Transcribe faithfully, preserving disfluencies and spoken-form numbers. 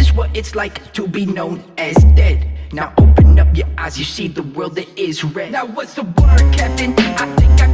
that's what it's like to be known as dead. Now open up your eyes, you see the world that is red. Now what's the word, Captain? I think I